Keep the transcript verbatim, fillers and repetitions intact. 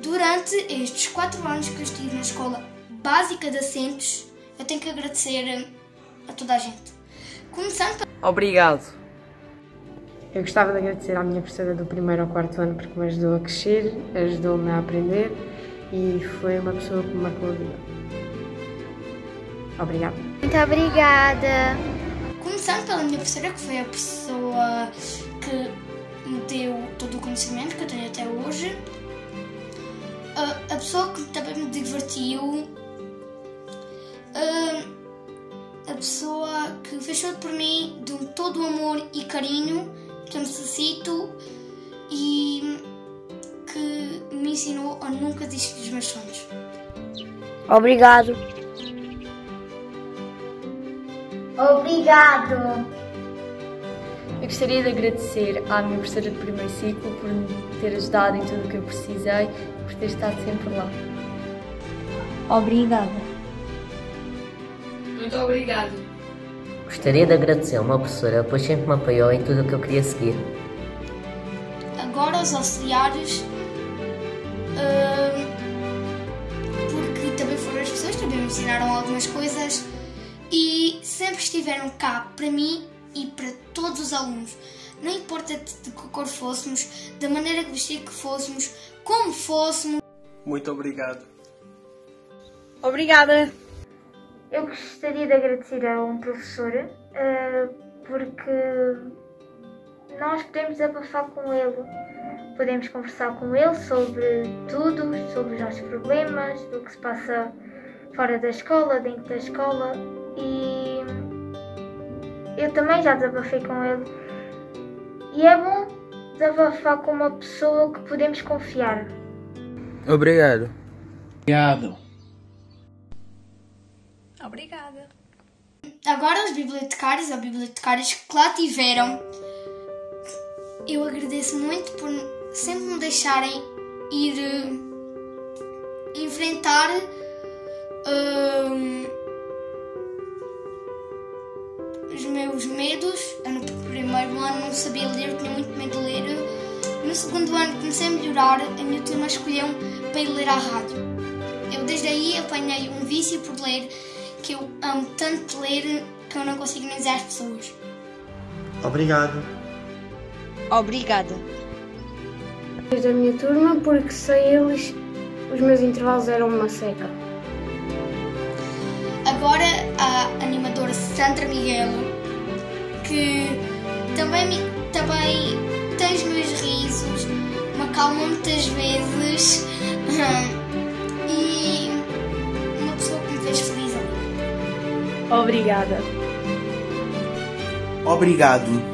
Durante estes quatro anos que eu estive na Escola Básica de Assentos, eu tenho que agradecer a toda a gente. Começando... Obrigado. Eu gostava de agradecer à minha professora do primeiro ao quarto ano porque me ajudou a crescer, ajudou-me a aprender e foi uma pessoa que me marcou a vida. Obrigada. Muito obrigada. Começando pela minha professora, que foi a pessoa que me deu todo o conhecimento que eu tenho até hoje. A, a pessoa que também me divertiu. A, a pessoa que fez tudo por mim, deu todo o amor e carinho que eu necessito e que me ensinou a nunca desistir dos meus sonhos. Obrigado. Obrigado. Eu gostaria de agradecer à minha professora de primeiro ciclo por me ter ajudado em tudo o que eu precisei e por ter estado sempre lá. Obrigada. Muito obrigado. Gostaria de agradecer a uma professora, pois sempre me apoiou em tudo o que eu queria seguir. Agora os auxiliares, uh, porque também foram as pessoas, também me ensinaram algumas coisas e sempre estiveram cá para mim e para todos os alunos. Não importa de que cor fôssemos, da maneira que vestir que fôssemos, como fôssemos. Muito obrigado. Obrigada. Eu gostaria de agradecer a um professor uh, porque nós podemos desabafar com ele, podemos conversar com ele sobre tudo, sobre os nossos problemas, do que se passa fora da escola, dentro da escola e eu também já desabafei com ele e é bom desabafar com uma pessoa que podemos confiar. Obrigado. Obrigado. Obrigada. Agora os bibliotecários ou bibliotecárias que lá tiveram, eu agradeço muito por sempre me deixarem ir uh, enfrentar uh, os meus medos. Eu no primeiro ano não sabia ler, eu tinha muito medo de ler. No segundo ano comecei a melhorar, a minha turma escolheu para ir ler à rádio. Eu desde aí apanhei um vício por ler, que eu amo tanto ler que eu não consigo nem dizer às pessoas. Obrigado. Obrigada. Desde a minha turma, porque sem eles os meus intervalos eram uma seca. Agora a animadora Sandra Miguel, que também, me, também tem os meus risos, me acalma muitas vezes e uma pessoa que me fez feliz ali. Obrigada. Obrigado.